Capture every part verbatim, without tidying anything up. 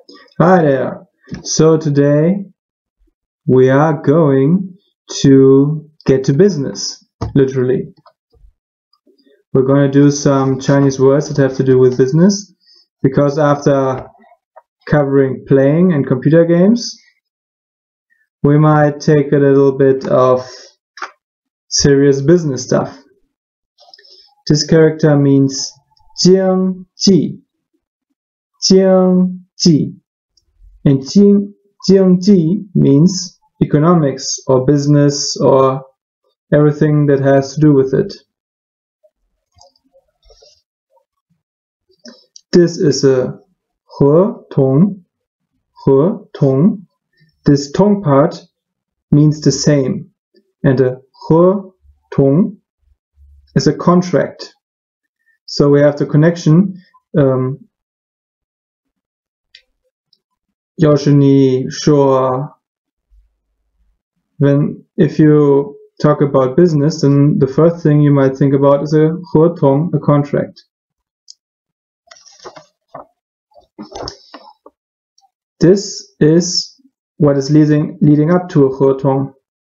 Hi there. So today we are going to get to business, literally. We're going to do some Chinese words that have to do with business, because after covering playing and computer games, we might take a little bit of serious business stuff. This character means Jiang Ji. Jiang Ji. And Jing, Jiang Ji means economics or business or everything that has to do with it. This is a He Tong. He Tong. This Tong part means the same, and a He Tong is a contract. So we have the connection. Um, 要是你说 when if you talk about business, then the first thing you might think about is a 合同, a contract. This is what is leading leading up to a 合同.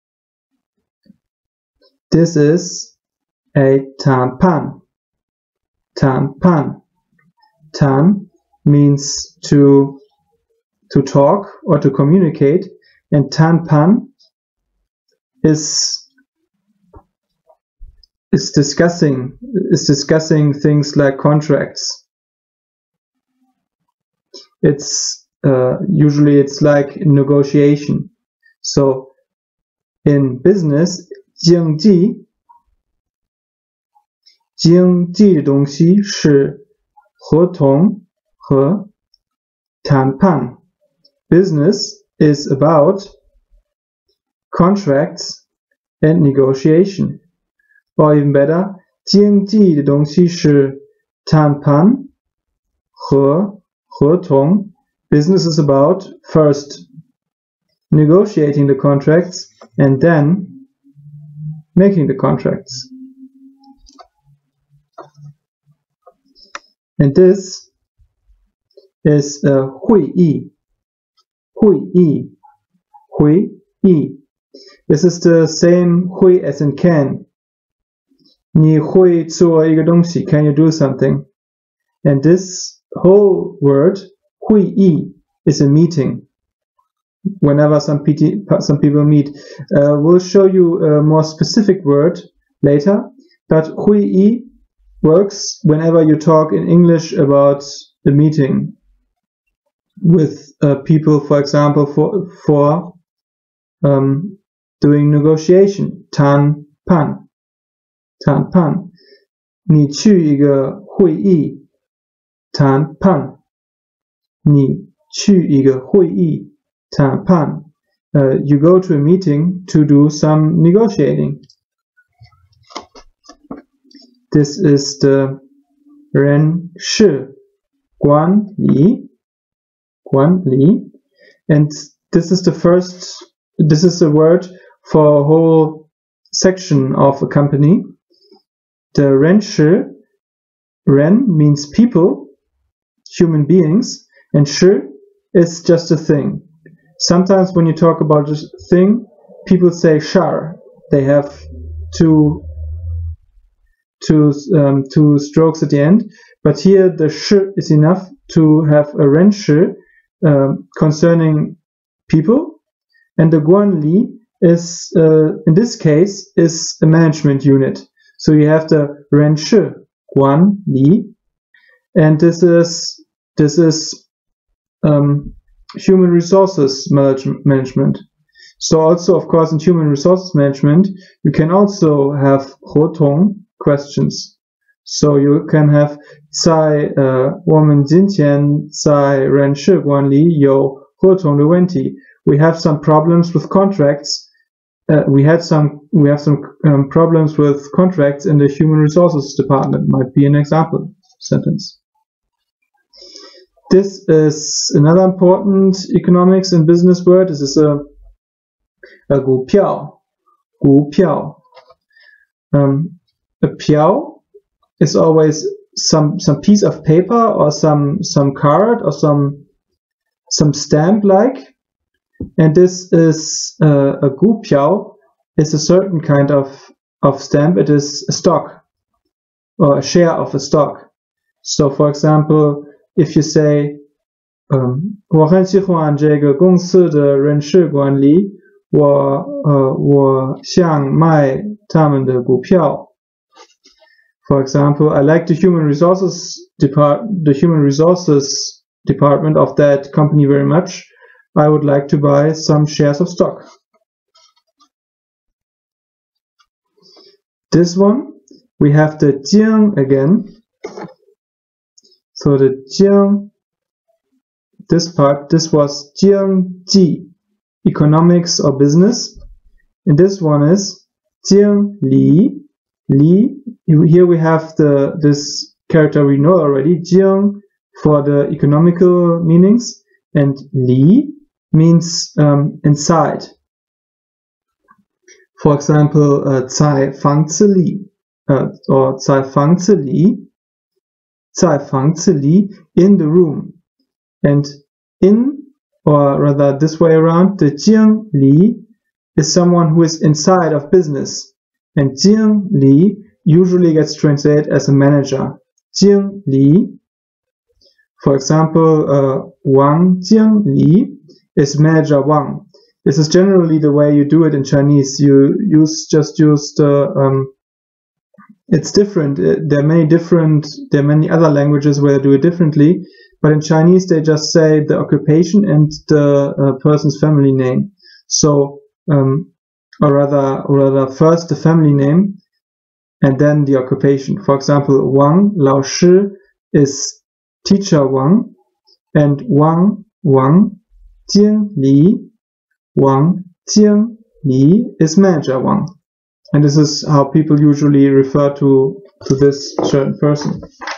This is a 谈判. 谈判. 谈 means to to talk or to communicate, and 谈判 is is discussing is discussing things like contracts. It's uh, usually it's like negotiation. So in business, 经济经济的东西是合同和谈判。Business is about contracts and negotiation. Or even better, 经济的东西是谈判和合同. Business is about first negotiating the contracts and then making the contracts. And this is a 会议. 会议. 会议. This is the same 会 as in can. 你会做一个东西, can you do something? And this whole word 会议 is a meeting. Whenever some, P T, some people meet, uh, we'll show you a more specific word later. But 会议 works whenever you talk in English about the meeting with uh, people, for example, for for um, doing negotiation. 谈判. 谈判. 你去一个会议谈判. 你去一个会议谈判. Uh, you go to a meeting to do some negotiating. This is the 人事管理. 管理. And this is the first, this is a word for a whole section of a company. The 人事, 人 means people, human beings, and 事 is just a thing. Sometimes when you talk about a thing, people say shar. They have two, two, um, two strokes at the end, but here the 事 is enough to have a 人事um, concerning people, and the 管理 is, uh, in this case, is a management unit. So you have the 人事管理, and this is this is um, human resources management. So also, of course, in human resources management, you can also have 合同 questions. So you can have 在呃我们今天在人事管理有合同的问题. We have some problems with contracts. Uh, we had some we have some um, problems with contracts in the human resources department. Might be an example sentence. This is another important economics and business word. This is a a 股票. 股票. Um, a 票 is always some some piece of paper or some some card or some some stamp like, and this is uh, a gupiao is a certain kind of, of stamp. It is a stock or a share of a stock. So for example, if you say 嗯，我很喜欢这个公司的人事管理，我呃我想买他们的股票。For example, I like the human resources depart the human resources department of that company very much. I would like to buy some shares of stock. This one, we have the jiang again. So the jiang, this part, this was jiangji, economics or business. And this one is jiangli. Li, here we have the this character we know already, jiang for the economical meanings, and li means um, inside. For example, uh, 在房子里, uh, or 在房子里, 在房子里, in the room. And in, or rather this way around, the jiang li is someone who is inside of business. And jiang li usually gets translated as a manager. Jiang li, for example, uh, Wang Jiang li is manager Wang. This is generally the way you do it in Chinese. You use just use the. Um, it's different. There are many different. There are many other languages where they do it differently. But in Chinese, they just say the occupation and the uh, person's family name. So. Um, Or rather, or rather, first the family name and then the occupation. For example, Wang Lao Shi is teacher Wang, and Wang Wang Jian Li Wang Jian Li is manager Wang. And this is how people usually refer to to this certain person.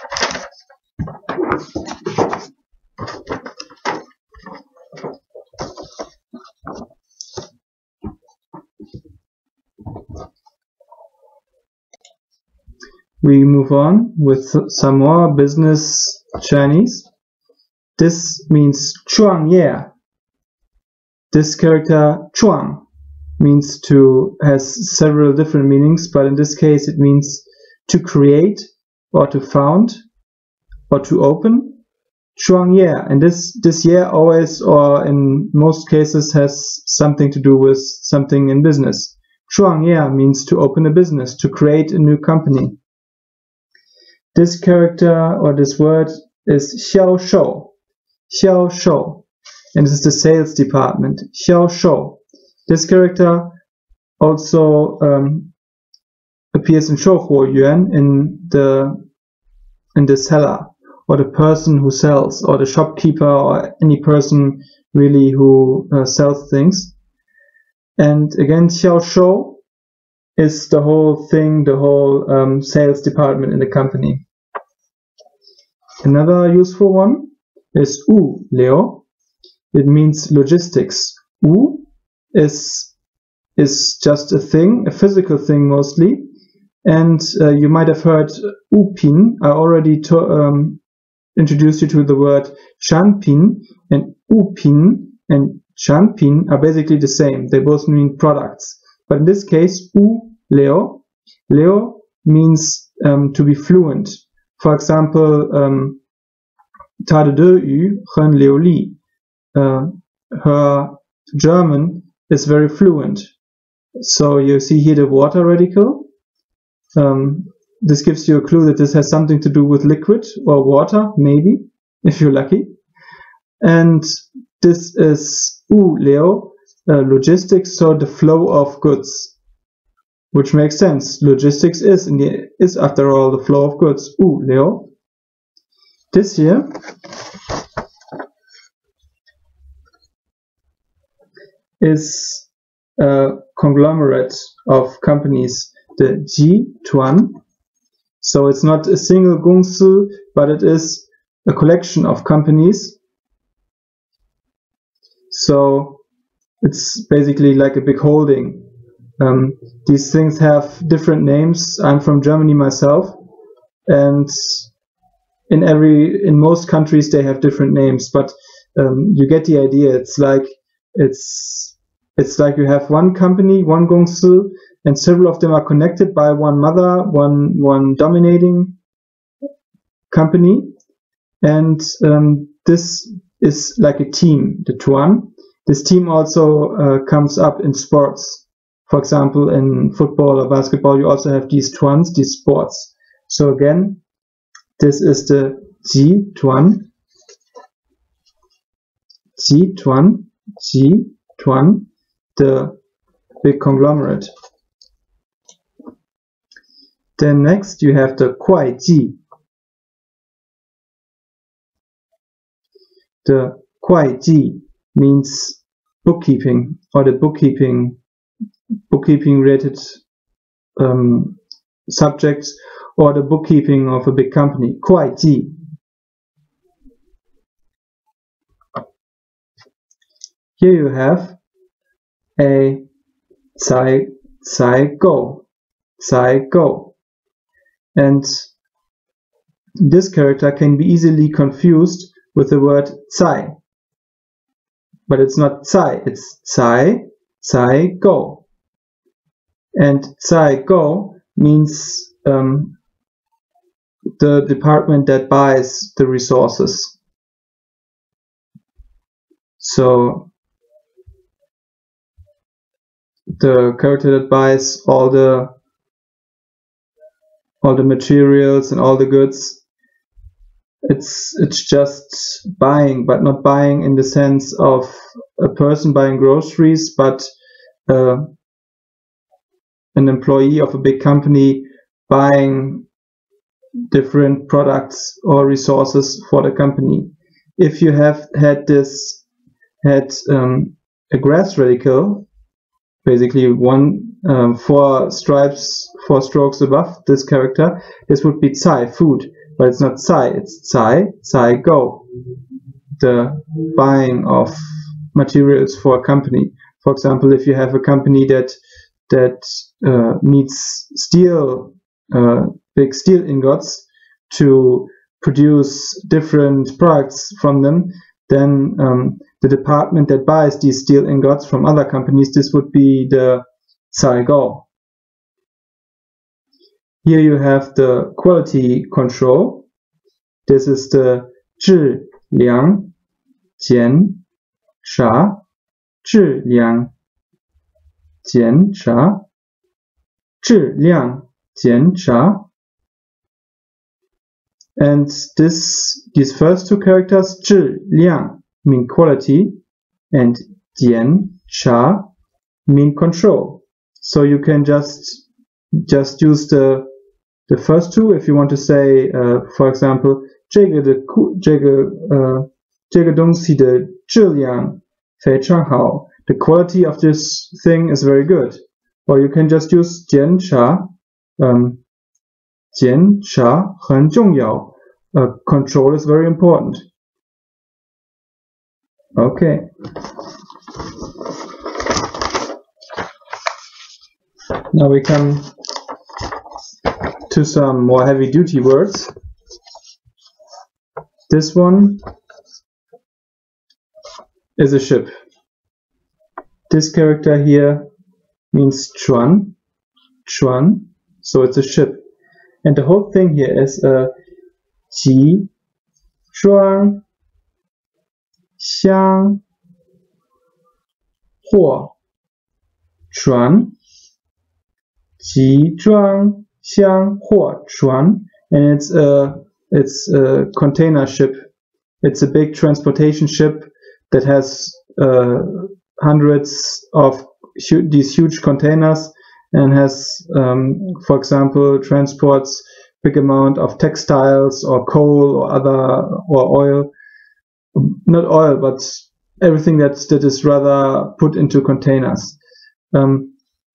We move on with some more business Chinese. This means chuang ye. This character chuang means to, has several different meanings, but in this case it means to create or to found or to open. Chuang ye, and this this ye always or in most cases has something to do with something in business. Chuang ye means to open a business, to create a new company. This character or this word is xiao shou, xiao shou, and this is the sales department, xiao shou. This character also um, appears in Shou Huo Yuan, in the in the seller or the person who sells, or the shopkeeper, or any person really who uh, sells things. And again, xiao shou is the whole thing, the whole um, sales department in the company. Another useful one is wu liao. It means logistics. Wu is is just a thing, a physical thing mostly, and uh, you might have heard wu pin. I already to, um, introduced you to the word shan pin, and wu pin and shan pin are basically the same. They both mean products, but in this case, wu liao, liao means um, to be fluent. For example, um, 她的德语很流利. Uh, her German is very fluent. So you see here the water radical. Um, this gives you a clue that this has something to do with liquid or water, maybe, if you're lucky. And this is wu liao, uh, logistics, so the flow of goods. Which makes sense. Logistics is, in the, is after all the flow of goods. Wu liao. This here is a conglomerate of companies, the Ji Tuan. So it's not a single Gongsi, but it is a collection of companies. So it's basically like a big holding. Um, these things have different names. I'm from Germany myself, and in every in most countries they have different names, but um, you get the idea. It's like it's it's like you have one company, one Gongsi, and several of them are connected by one mother, one one dominating company, and um, this is like a team, the Tuan. This team also uh, comes up in sports. For example, in football or basketball, you also have these Tuans, these sports. So again, this is the Ji Tuan, Ji Tuan, Ji Tuan, the big conglomerate. Then next you have the Kuai Ji. The Kuai Ji means bookkeeping, or the bookkeeping bookkeeping related um, subjects, or the bookkeeping of a big company. Kuai Ji. Here you have a Cai Cai Go, Cai Go, and this character can be easily confused with the word Cai, but it's not Cai, it's Cai Cai Go, and Cai Go means um, the department that buys the resources. So the character that buys all the all the materials and all the goods, it's it's just buying, but not buying in the sense of a person buying groceries, but uh, an employee of a big company buying different products or resources for the company. If you have had this had um, a grass radical, basically one um, four stripes, four strokes above this character, this would be Cai, food, but it's not Cai, it's Cai Cai Go, the buying of materials for a company. For example, if you have a company that that uh, needs steel, uh, big steel ingots to produce different products from them, then um, the department that buys these steel ingots from other companies, this would be the Cai Go. Here you have the quality control. This is the Zhi Liang Jian Sha, Zhi Liang Jian Sha, Zhi Liang Jian Sha. And this, these first two characters, Zhi Liang, mean quality, and Jian Sha mean control. So you can just just use the the first two if you want to say, uh, for example, 这个的这个呃这个东西的质量非常好. The quality of this thing is very good. Or you can just use 检查, um, 检查很重要. Uh, control is very important. Okay. Now we come to some more heavy duty words. This one is a ship. This character here means Chuan, Chuan, so it's a ship. And the whole thing here is a Ji Zhuang Xiang Huo Chuan, Ji Zhuang Xiang Huo Chuan, and it's a it's a container ship. It's a big transportation ship that has uh, hundreds of hu these huge containers, and has, um, for example, transports big amount of textiles or coal or other or oil, not oil, but everything that that is rather put into containers. Um,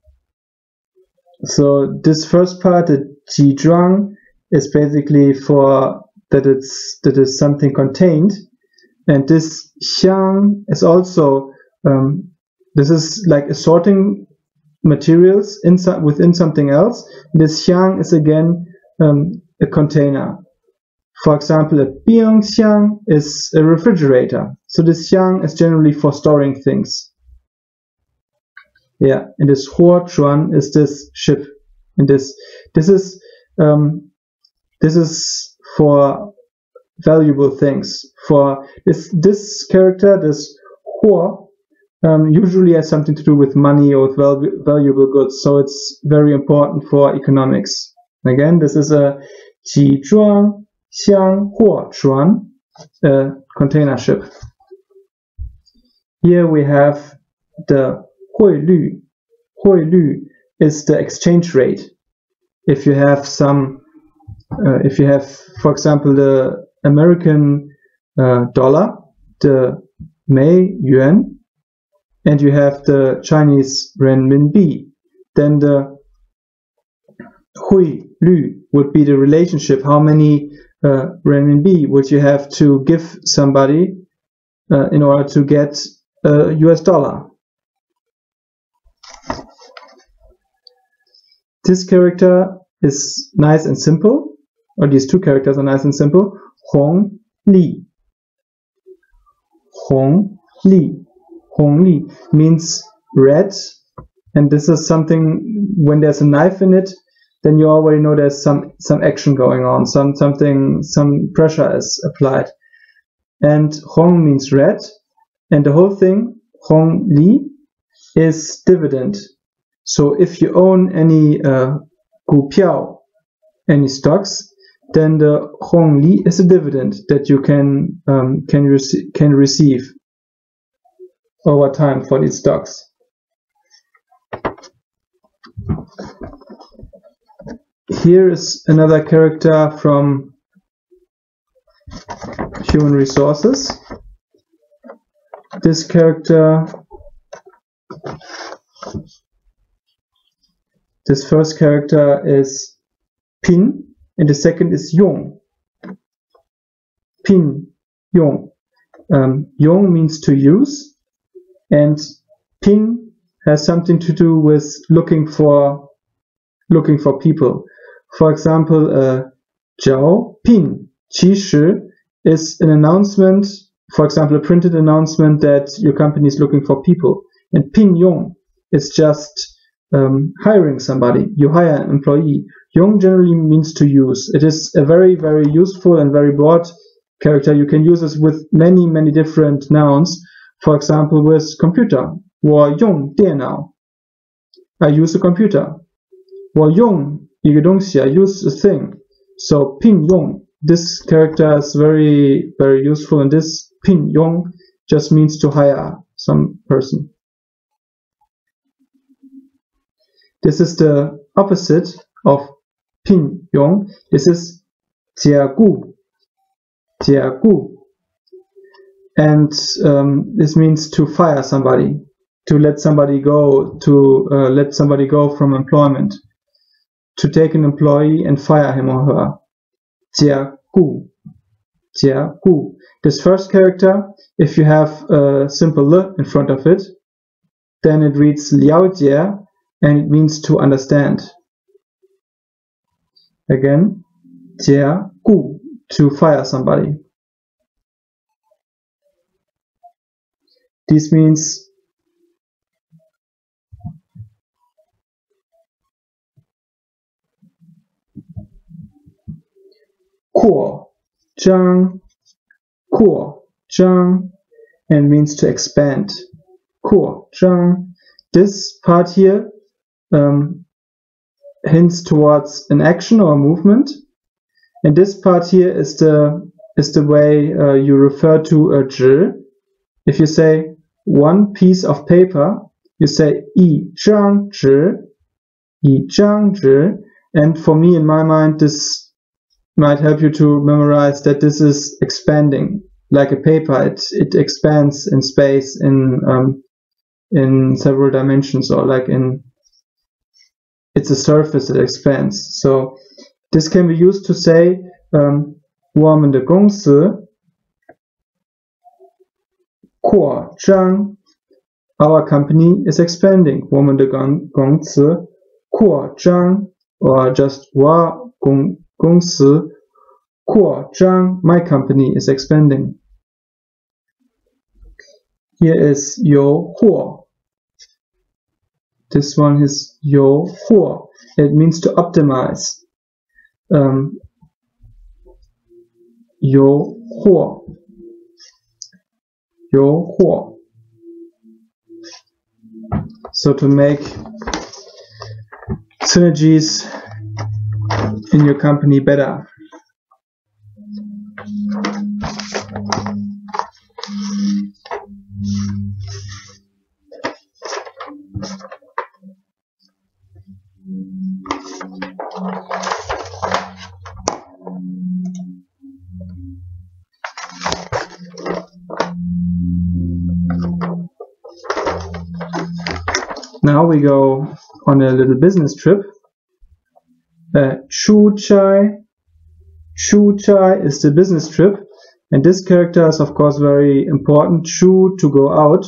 so this first part, the Ji Zhuang, is basically for that it's that is something contained, and this Xiang is also um, this is like assorting materials inside within something else. This Xiang is again um, a container For example, a 冰箱 is a refrigerator. So this 箱 is generally for storing things. Yeah, and this 货船 is this ship. And this this is um, this is for valuable things. For this this character, this 货, um, usually has something to do with money or with val valuable goods. So it's very important for economics. Again, this is a 集装箱货船, a container ship. Here we have the 汇率. 汇率 is the exchange rate. If you have some, uh, if you have, for example, the American uh, dollar, the Mei Yuan, and you have the Chinese renminbi, then the 汇率 would be the relationship. How many uh, renminbi would you have to give somebody uh, in order to get a U S dollar? This character is nice and simple, or these two characters are nice and simple. 红利. 红利. 红利 means red, and this is something, when there's a knife in it, then you already know there's some some action going on, some something, some pressure is applied. And 红 means red, and the whole thing, 红利, is dividend. So if you own any uh, 股票, any stocks, then the 红利 is a dividend that you can um, can, rec can receive over time for these stocks. Here is another character from Human Resources. This character, this first character is Pin, and the second is Yong. Pin, Yong. Um, Yong means to use, and Pin has something to do with looking for looking for people. For example, uh, 招聘其实 is an announcement, for example, a printed announcement that your company is looking for people. And 聘用 is just um, hiring somebody. You hire an employee. 用 generally means to use. It is a very, very useful and very broad character. You can use this with many, many different nouns. For example, with computer. 我用电脑. I use a computer. 我用一个东西, I use a thing. So 聘用, this character is very, very useful, and this 聘用 just means to hire some person. This is the opposite of 聘用. This is 解雇. 解雇. And um, this means to fire somebody, to let somebody go, to uh, let somebody go from employment, to take an employee and fire him or her. 解雇. 解雇. This first character, if you have a simple l in front of it, then it reads 了解, and it means to understand. Again, 解雇, to fire somebody. This means扩张, 扩张, and means to expand. 扩张. This part here um, hints towards an action or a movement, and this part here is the is the way uh, you refer to a 纸. If you say one piece of paper, you say 一张纸, 一张纸, and for me, in my mind, this might help you to memorize that this is expanding like a paper. It it expands in space, in um, in several dimensions, or like in it's a surface that expands. So this can be used to say um, 我们的公司扩张. Our company is expanding. 我们的公司扩张, or just 我公公司 Kuo Zhang, my company, is expanding. Here is Yo Huo. This one is Yo Huo. It means to optimize. Um, Yo Huo. Yo Huo. So to make synergies in your company better. Now we go on a little business trip. Uh, Chu Chai. Chu Chai is the business trip, and this character is of course very important. Chu, to go out.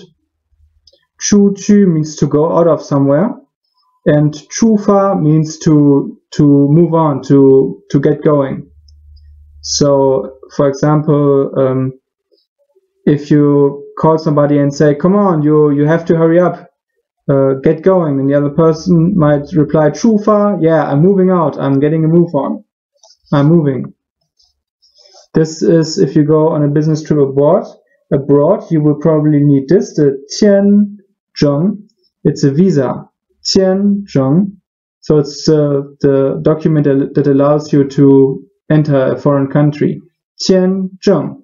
Chu Chu means to go out of somewhere, and Chu Fa means to to move on, to to get going. So, for example, um, if you call somebody and say, "Come on, you you have to hurry up. Uh, get going," and the other person might reply, "Chu Fa, yeah, I'm moving out, I'm getting a move on, I'm moving." This is if you go on a business trip abroad. Abroad, you will probably need this, the Tian Zheng. It's a visa, Tian Zheng. So it's uh, the document that allows you to enter a foreign country, Tian Zheng.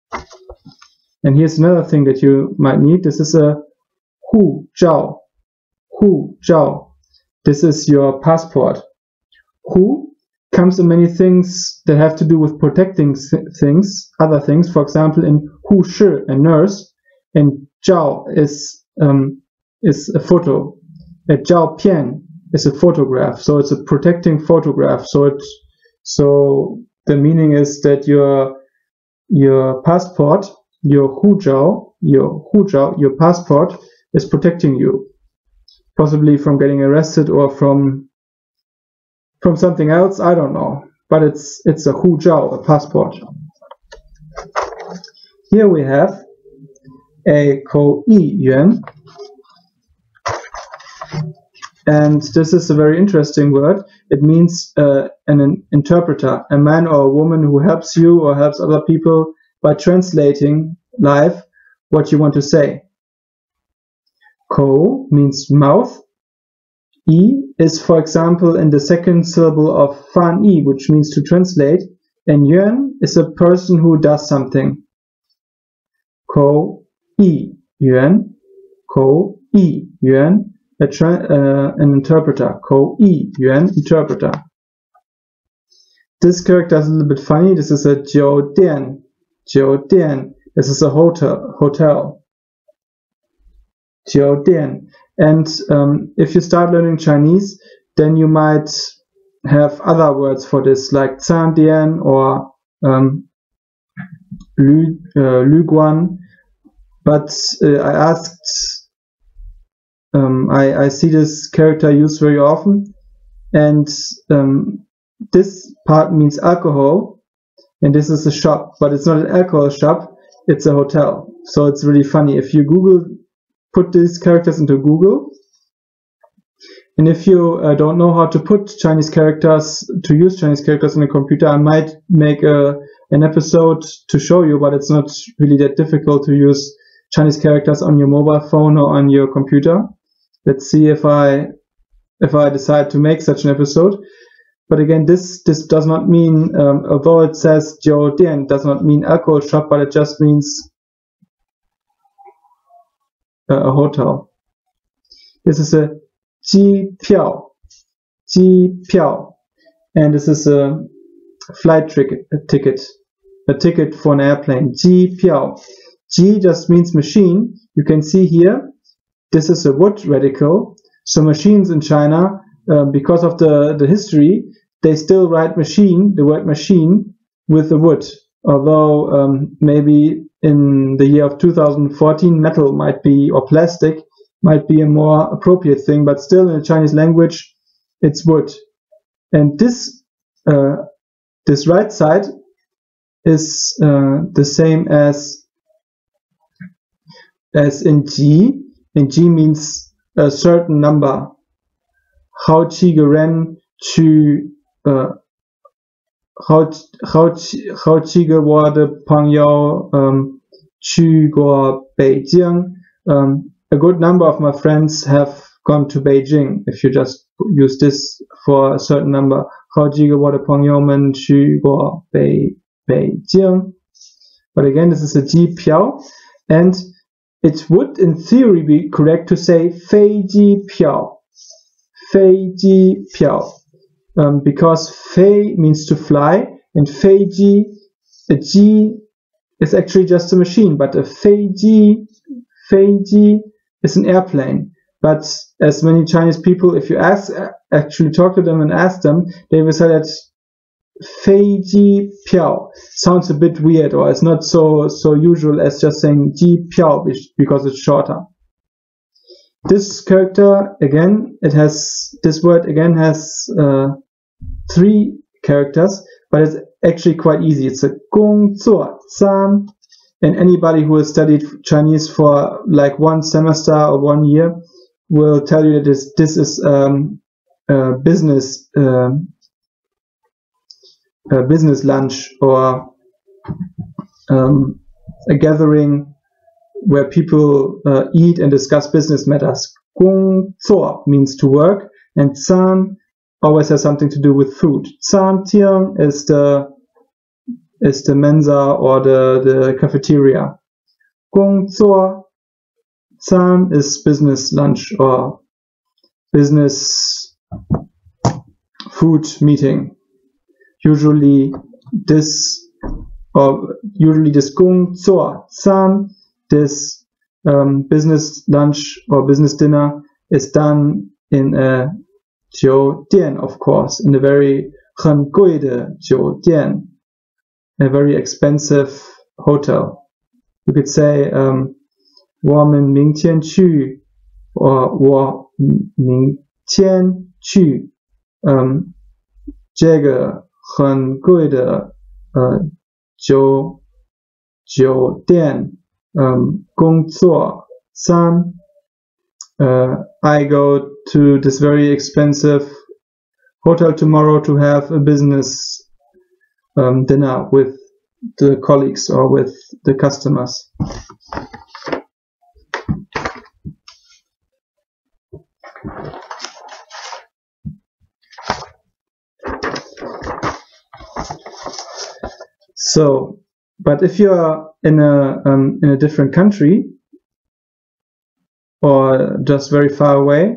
And here's another thing that you might need. This is a Hu Zhao. Hu Zhao. This is your passport. Hu comes in many things that have to do with protecting things, other things. For example, in Hu Shi, a nurse, and Zhao is um, is a photo. A Zhao Pian is a photograph. So it's a protecting photograph. So it so the meaning is that your your passport, your Hu Zhao, your Hu Zhao, your passport is protecting you. Possibly from getting arrested or from from something else, I don't know. But it's it's a Hu Zhao, a passport. Here we have a Kou Yi Yuan. And this is a very interesting word. It means uh, an, an interpreter, a man or a woman who helps you or helps other people by translating live what you want to say. Kou means mouth. Yi is, for example, in the second syllable of Fan Yi, which means to translate. And Yuan is a person who does something. Kou Yi Yuan. Kou Yi Yuan. A uh, an interpreter. Kou Yi Yuan, interpreter. This character is a little bit funny. This is a Jiu Dian. Jiu Dian. This is a hotel. Hotel. Jiu Dian. And um, if you start learning Chinese, then you might have other words for this, like Zhan Dian or um, Lu, uh, Lu Guan. But uh, I asked, um, I, I see this character used very often, and um, this part means alcohol, and this is a shop, but it's not an alcohol shop, it's a hotel. So it's really funny. If you Google, put these characters into Google, and if you uh, don't know how to put Chinese characters, to use Chinese characters on a computer, I might make a, an episode to show you, but it's not really that difficult to use Chinese characters on your mobile phone or on your computer. Let's see if I if I decide to make such an episode. But again, this this does not mean, um, although it says Jiu Dian, does not mean alcohol shop, but it just means uh, a hotel. This is a Ji Piao, Ji Piao, and this is a flight ticket, a ticket, a ticket for an airplane. Ji Piao. Ji just means machine. You can see here, this is a wood radical. So machines in China, uh, because of the, the history, they still write machine, the word machine, with the wood. Although um, maybe in the year of two thousand fourteen, metal might be, or plastic, might be a more appropriate thing, but still in the Chinese language, it's wood. And this, uh, this right side is uh, the same as as in G. And G means a certain number. 好几个人去呃好好几好几个我的朋友嗯去过北京. Um, a good number of my friends have gone to Beijing. If you just use this for a certain number. 好几个我的朋友们去过北北京. But again, this is a 机票, and it would in theory be correct to say 飞机票. 飞机票. Um, because 飞 means to fly, and 飞机, a G is actually just a machine, but a 飞机, 飞机 is an airplane. But as many Chinese people, if you ask, actually talk to them and ask them, they will say that 飞机票 sounds a bit weird, or it's not so so usual as just saying 机票 because it's shorter. This character again, it has this word again has uh, three characters, but it's actually quite easy. It's a 工作站, and anybody who has studied Chinese for like one semester or one year will tell you that this this is um, a business uh, a business lunch, or um, a gathering where people uh, eat and discuss business matters. 工作 means to work, and 餐 always has something to do with food. 餐厅 is the is the mensa or the, the cafeteria. 工作餐 is business lunch or business food meeting. Usually this or usually this 工作餐, this um, business lunch or business dinner is done in a 酒店, of course, in a very 很贵的酒店, a very expensive hotel. You could say um, 我们明天去 or 我明天去 um, 这个很贵的呃酒酒店 um, 工作三 uh, I go to this very expensive hotel tomorrow to have a business um, dinner with the colleagues or with the customers. So, but if you are in a um, in a different country or just very far away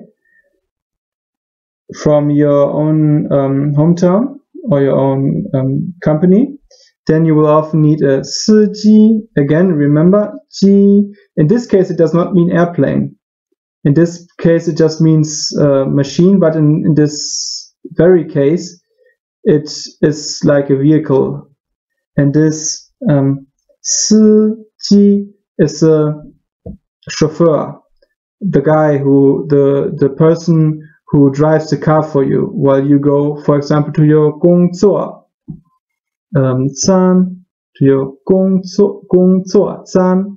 from your own um, hometown or your own um, company, then you will often need a 司机. Again, remember, 机. In this case, it does not mean airplane. In this case, it just means uh, machine. But in, in this very case, it is like a vehicle. And this um, 司机 is a chauffeur, the guy who, the, the person who drives the car for you while you go, for example, to your 工作 um, 站, to your 工作工作站.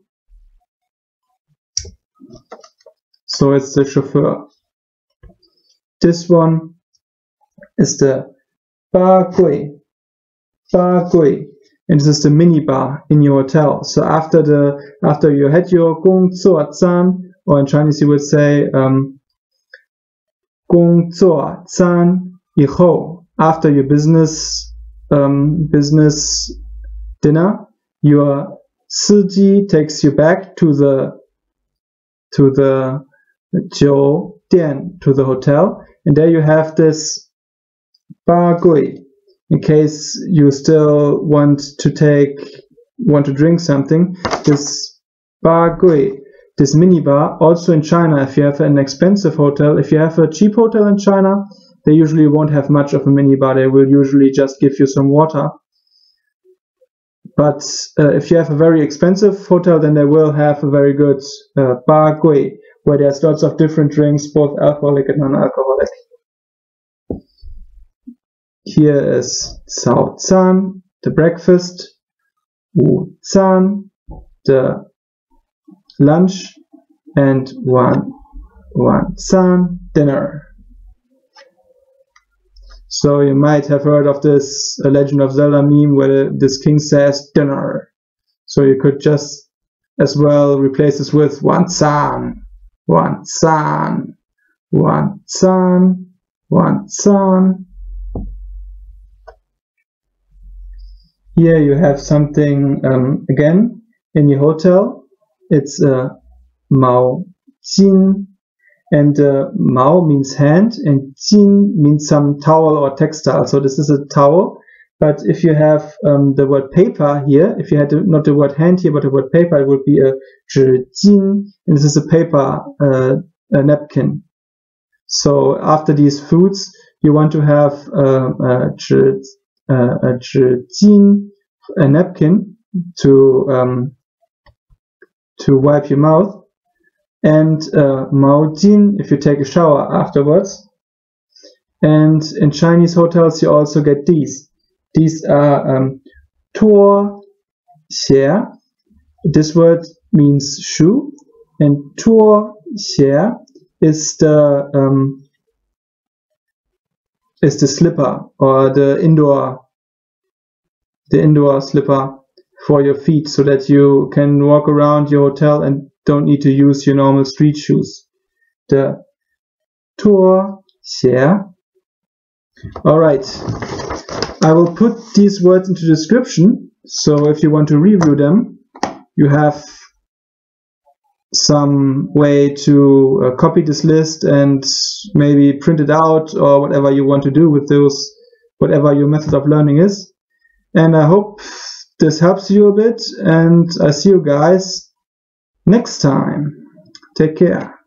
So it's the chauffeur. This one is the 吧柜 吧柜. And this is the minibar in your hotel. So after the after you had your 工作站, or in Chinese you would say um, 工作站以后, after your business um, business dinner, your 司机 takes you back to the to the 酒店, to the hotel, and there you have this 吧柜. In case you still want to take, want to drink something, this 吧柜, this minibar, also in China, if you have an expensive hotel, if you have a cheap hotel in China, they usually won't have much of a minibar. They will usually just give you some water. But uh, if you have a very expensive hotel, then they will have a very good uh, 吧柜, where there's lots of different drinks, both alcoholic and non-alcoholic. Here is 早餐, the breakfast. 午餐 the lunch, and one one san dinner. So you might have heard of this uh, Legend of Zelda meme where this king says dinner. So you could just as well replace this with one san, one san, one san, one san. Here you have something um, again in your hotel. It's uh, Mao Jin, and uh, Mao means hand, and Jin means some towel or textile. So this is a towel. But if you have um, the word paper here, if you had to, not the word hand here, but the word paper, it would be a zhijin, and this is a paper uh, a napkin. So after these foods, you want to have uh, a zhi, uh, a zhijin, a napkin to um, to wipe your mouth, and uh, maojin if you take a shower afterwards. And in Chinese hotels, you also get these. These are um, tuo xie. This word means shoe, and tuo xie is the um, is the slipper or the indoor the indoor slipper for your feet, so that you can walk around your hotel and don't need to use your normal street shoes. The tuo xie. All right. I will put these words into the description, so if you want to review them, you have some way to uh, copy this list and maybe print it out, or whatever you want to do with those, whatever your method of learning is. And I hope this helps you a bit, and I see you guys next time. Take care.